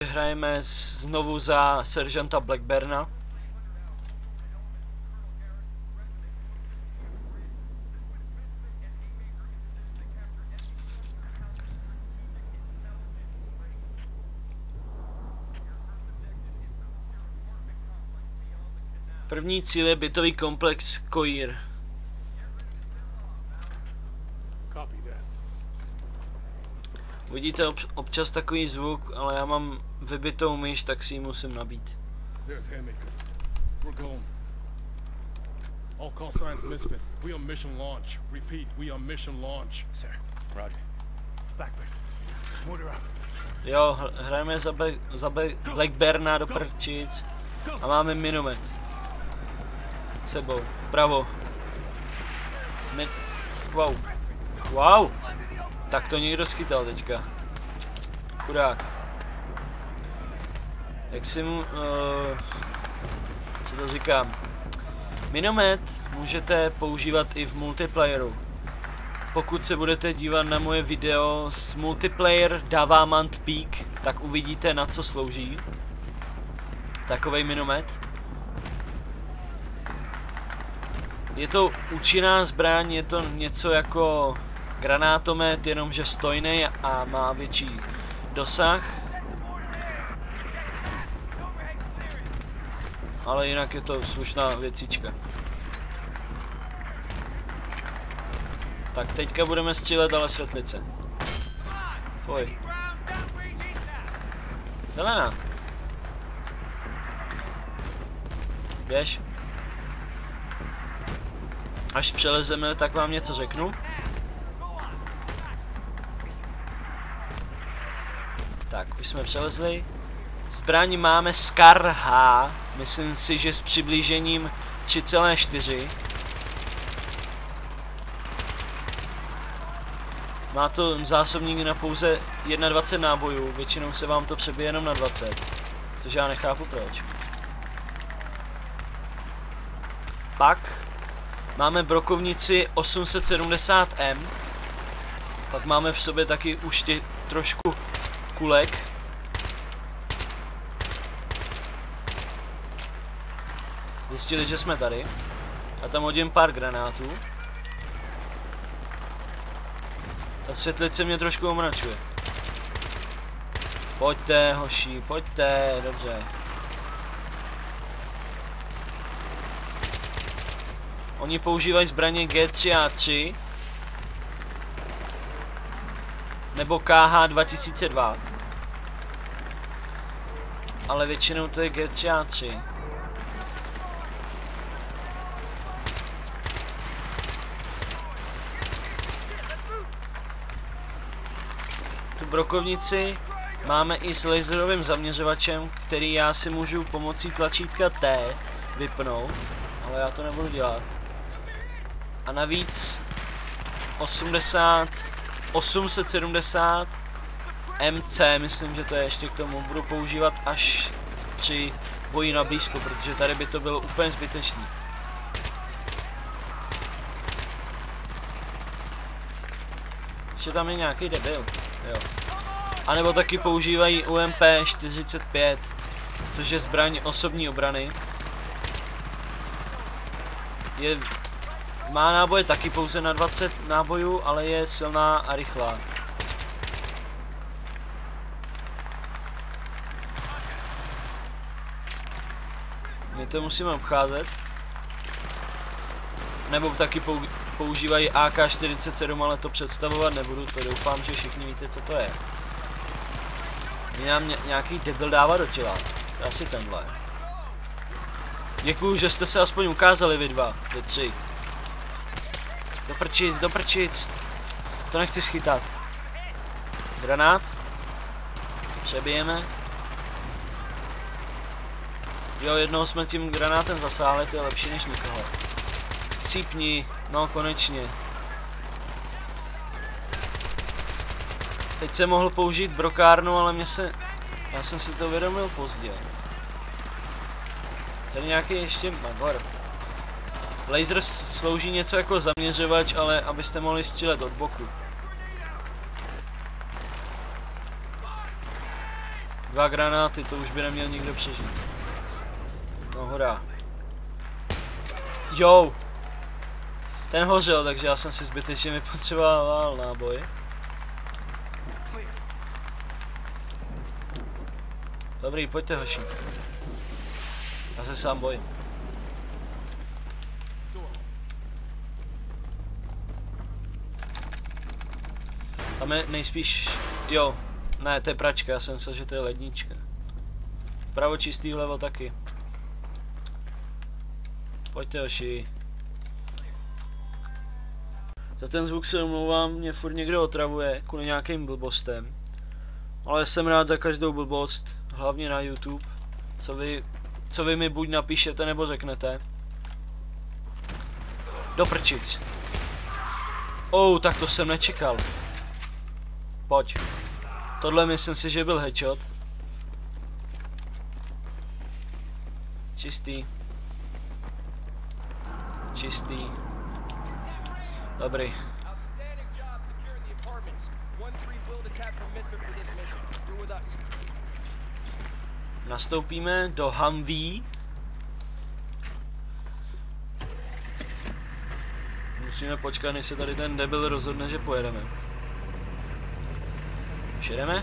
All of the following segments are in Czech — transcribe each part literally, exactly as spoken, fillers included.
hrajeme znovu za seržanta Blackburna. První cíl je bytový komplex Coir. Vidíte ob občas takový zvuk, ale já mám vybitou myš, tak si ji musím nabít. Jo, hrajeme za, Black, za Blackburna do prčic a máme minomet. Sebou, vpravo. Min wow. Wow. Tak to někdo schytal teďka. Chudák. Jak si mu... Uh, co to říkám? Minomet můžete používat i v multiplayeru. Pokud se budete dívat na moje video s multiplayer Davamant Peak, tak uvidíte, na co slouží takovej minomet. Je to účinná zbraň, je to něco jako granátomet, jenomže stojný a má větší dosah. Ale jinak je to slušná věcička. Tak teďka budeme střílet ale světlice. Pojď. Zelená. Běž. Až přelezeme, tak vám něco řeknu. Tak, už jsme přelezli. Zbraň máme Scar H. Myslím si, že s přiblížením tři celé čtyři. Má to zásobník na pouze dvacet jedna nábojů. Většinou se vám to přebije jenom na dvacet. Což já nechápu proč. Pak máme brokovnici osm set sedmdesát M. Pak máme v sobě taky už tě, trošku kulek. Zjistili, že jsme tady. A tam hodím pár granátů. Ta světlice mě trošku omračuje. Pojďte, hoši, pojďte, dobře. Oni používají zbraně G tři A tři nebo K H dva tisíce dva, ale většinou to je G tři A tři. Tu brokovnici máme i s laserovým zaměřovačem, který já si můžu pomocí tlačítka T vypnout, ale já to nebudu dělat. A navíc osmdesát, osm set sedmdesát M C, myslím, že to je ještě k tomu, budu používat až při boji na blízko, protože tady by to bylo úplně zbytečný. Ještě tam je nějaký debil, jo. A nebo taky používají U M P čtyřicet pět, což je zbraň osobní obrany. Je... Má náboje taky pouze na dvacet nábojů, ale je silná a rychlá. My to musíme obcházet. Nebo taky používají A K čtyřicet sedm, ale to představovat nebudu, to doufám, že všichni víte, co to je. Mě nám nějaký debil dává do těla. Asi tenhle. Děkuju, že jste se aspoň ukázali vy dva, vy tři. Do prčic, do prčic. To nechci schytat. Granát. Přebijeme. Jo, jednoho jsme tím granátem zasáhli, to je lepší než nikoho. Cípni, no konečně. Teď jsem mohl použít brokárnu, ale mě se... Já jsem si to uvědomil pozdě. Tady nějaký ještě magor. Laser slouží něco jako zaměřovač, ale abyste mohli střílet od boku. Dva granáty, to už by neměl nikdo přežít. No hurá. Jo! Ten hořel, takže já jsem si zbytečně vypotřeboval náboj. Dobrý, pojďte hoši. Já se sám bojím. Tam je nejspíš... Jo, ne, to je pračka, já jsem myslel, že to je lednička. Vpravo čistý, vlevo taky. Pojďte hoši. Za ten zvuk se omlouvám, mě furt někdo otravuje kvůli nějakým blbostem. Ale jsem rád za každou blbost, hlavně na YouTube. Co vy, co vy mi buď napíšete, nebo řeknete. Do prčic. Oh, tak to jsem nečekal. Pojď. Tohle myslím si, že byl headshot. Čistý. Čistý. Dobrý. Nastoupíme do Humvee. Musíme počkat, než se tady ten debil rozhodne, že pojedeme. Už jedeme?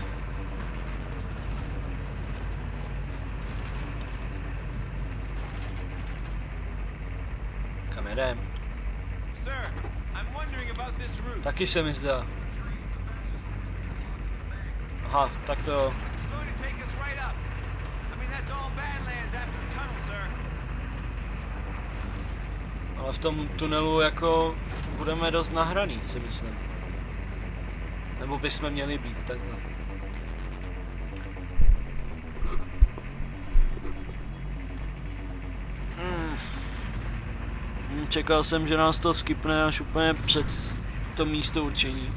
Kam jedem? Taky se mi zdá. Aha, tak to... Ale v tom tunelu jako budeme dost nahraný, si myslím. Nebo bychom měli být takhle. Hmm. Čekal jsem, že nás to skipne až úplně před to místo určení.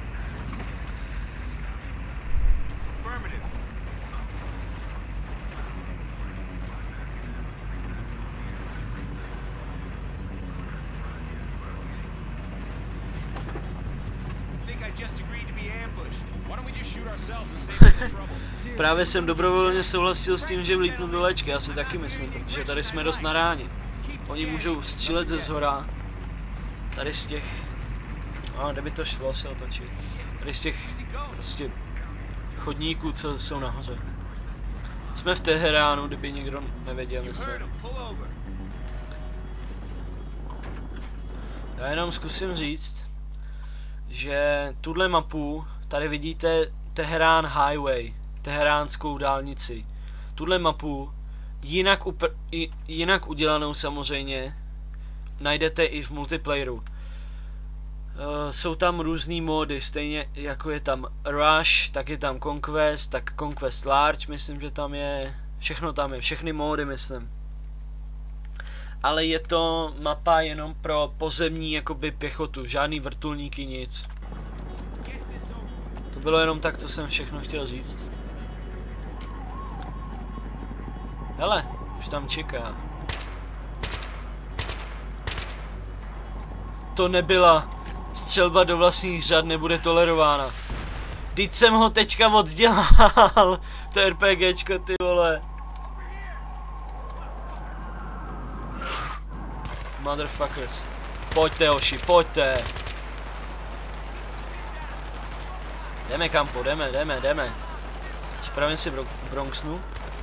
Právě jsem dobrovolně souhlasil s tím, že vlítnu do léčky, já si taky myslím, protože tady jsme dost na ráně. Oni můžou střílet ze zhora. Tady z těch... A, kde by to šlo se otočit. Tady z těch prostě chodníků, co jsou nahoře. Jsme v Teheránu, kdyby někdo nevěděl, myslím. Já jenom zkusím říct, že tuhle mapu, tady vidíte Teherán Highway, teheránskou dálnici. Tuhle mapu, jinak, upr jinak udělanou samozřejmě, najdete i v multiplayeru. Uh, jsou tam různý módy, stejně jako je tam Rush, tak je tam Conquest, tak Conquest Large, myslím, že tam je, všechno tam je, všechny módy, myslím. Ale je to mapa jenom pro pozemní jakoby pěchotu, žádný vrtulníky, nic. To bylo jenom tak, co jsem všechno chtěl říct. Hele, už tam čeká. To nebyla střelba do vlastních řad, nebude tolerována. Vždyť jsem ho teďka oddělal. To RPGčko, ty vole. Motherfuckers. Pojďte, oši, pojďte. Jdeme, kampo, jdeme, jdeme, jdeme. Připravím si bro Bronxnu.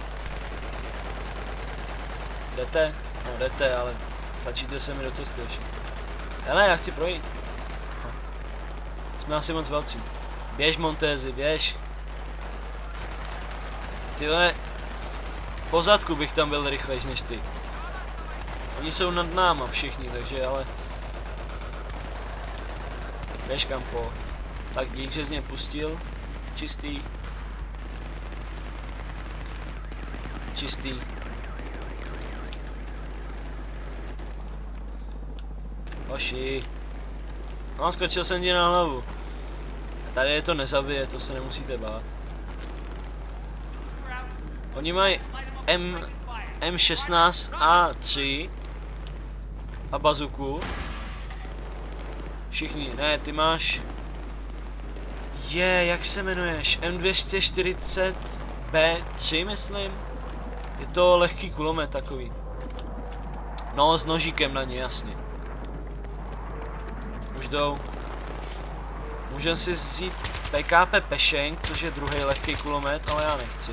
Jdete? No, jdete, ale tlačíte se mi do cesty, oši. Hele, já chci projít. Ha. Jsme asi moc velcí. Běž, Montézi, běž. Tyhle, po zadku bych tam byl rychlejší než ty. Oni jsou nad náma všichni, takže ale... Běž, kampo. Tak dík, že z něj pustil. Čistý. Čistý. Hoši. No, skočil jsem ti na hlavu. Tady je to nezabije, to se nemusíte bát. Oni mají M, M šestnáct A tři a bazuku. Všichni, ne, ty máš... Je, jak se jmenuješ? M dvě stě čtyřicet bé tři, myslím. Je to lehký kulomet takový. No, s nožíkem na ně, jasně. Už jdou. Můžeme si vzít pé ká pé Pešeng, což je druhý lehký kulomet, ale já nechci.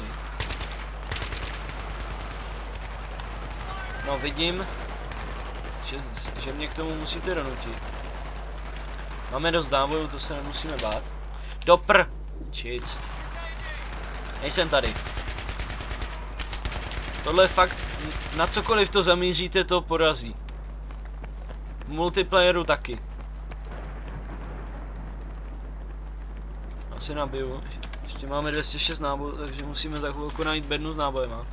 No, vidím, že, že mě k tomu musíte donutit. Máme dost nábojů, to se nemusíme bát. Dopr! Čic. Nejsem tady. Tohle je fakt, na cokoliv to zamíříte, to porazí. V multiplayeru taky. Asi nabiju. Ještě máme dvě stě šest nábojů, takže musíme za chvilku najít bednu s nábojema.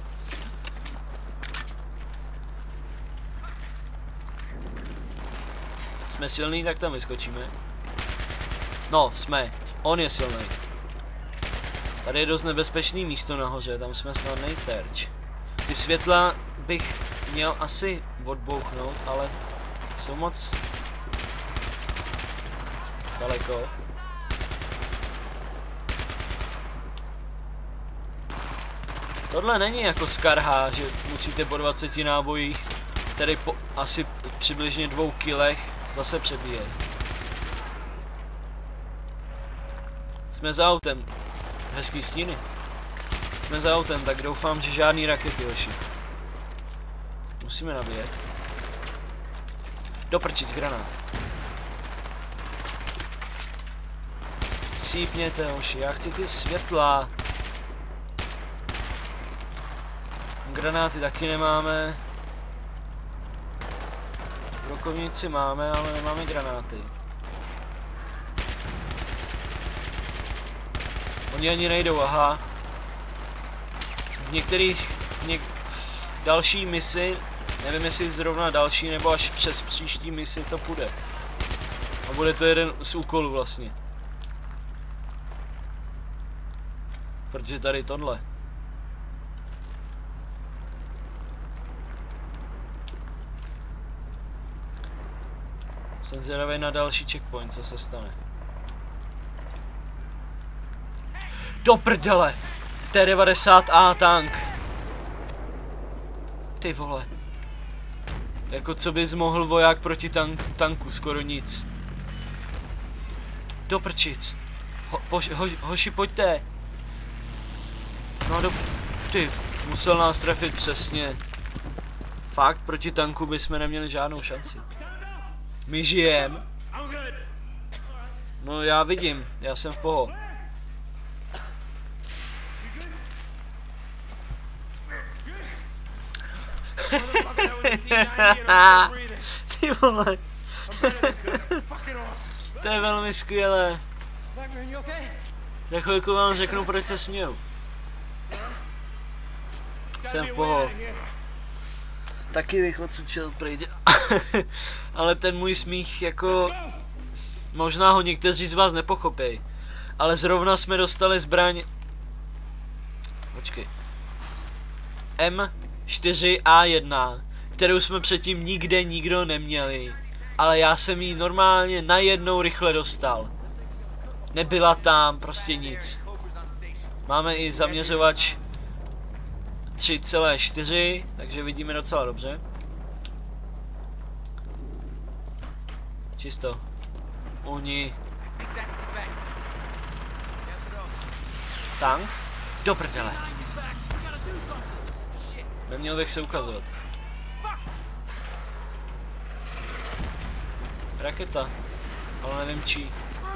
Jsme silný, tak tam vyskočíme. No, jsme. On je silný. Tady je dost nebezpečný místo nahoře, tam jsme snadnej terč. Ty světla bych měl asi odbouchnout, ale jsou moc daleko. Tohle není jako Skarha, že musíte po dvaceti nábojích, tedy po asi přibližně dvou kilech, zase přebíjet. Jsme za autem. Hezký stíny. Jsme za autem, tak doufám, že žádný rakety, hoši. Musíme nabíjet. Doprčit granát. Sípněte, hoši, já chci ty světla. Granáty taky nemáme. Brokovníci máme, ale nemáme granáty. Oni ani nejdou, aha. V některých, v něk, v další misi, nevím jestli zrovna další nebo až přes příští misi to půjde. A bude to jeden z úkolů vlastně. Protože tady tohle. Jsem zvědavý na další checkpoint, co se stane. Do prdele! T devadesát A tank. Ty vole. Jako co bys mohl voják proti tank, tanku, skoro nic. Do prčic. Ho, ho, ho, hoši, pojďte. No do... Ty, musel nás trefit přesně. Fakt, proti tanku bychom neměli žádnou šanci. My žijem. No já vidím, já jsem v poho. Ty vole. To je velmi skvělé. Za chvilku vám řeknu, proč se směju. Jsem v poho. Taky bych odsud prejde. Ale ten můj smích jako... Možná ho někteří z vás nepochopí. Ale zrovna jsme dostali zbraň... Počkej. M čtyři A jedna, kterou jsme předtím nikde nikdo neměli. Ale já jsem ji normálně najednou rychle dostal. Nebyla tam prostě nic. Máme i zaměřovač tři celé čtyři, takže vidíme docela dobře. Čisto. Oni. Tank? Do prdele. Neměl bych se ukazovat. Raketa. Ale nevím čí.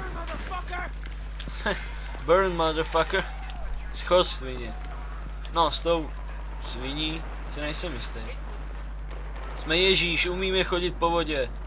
Burn, motherfucker. Schoř, svině. No, s tou sviní si nejsem jistý. Jsme Ježíš, umíme chodit po vodě.